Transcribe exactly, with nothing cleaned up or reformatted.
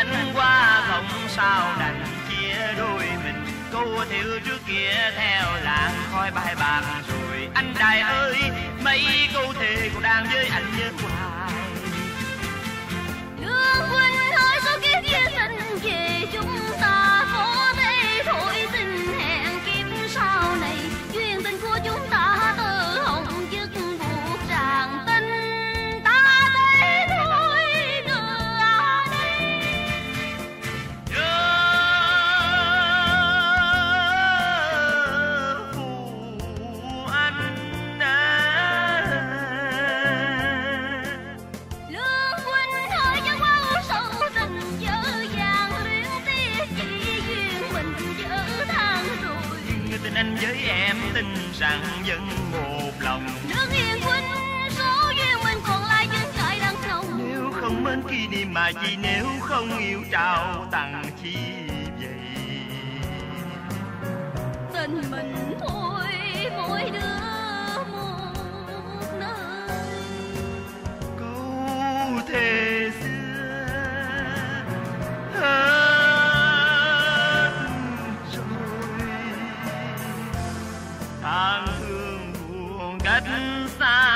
anh qua không sao đành chia đôi mình. Câu thiệu trước kia theo làng khói bay bạc rồi. Anh Đài ơi, mấy câu thề còn đang với anh nhớ hoài. Lương huynh ơi, số kiếp duyên tình về chúng ta có thể thôi, xin hẹn kiếp sau này. Duyên tình của chúng ta từ hồng dứt buộc tràng tình. Ta thế thôi ngựa đây. Nhớ phụ anh à. Lương huynh ơi, chẳng quá ưu sâu tình dở dàng luyến tiếc, chỉ duyên mình dở than rồi. Người tình anh với em tin rằng vẫn một lòng. Lương hiền huynh, số duyên mình còn lại vẫn cãi đắng nồng. Nếu không mến kỷ niệm mà chi, nếu không yêu trao tặng chi vậy. Tình mình thôi mỗi đứa một nơi. Câu thề xưa hết rồi. Tang thương buồn cách xa.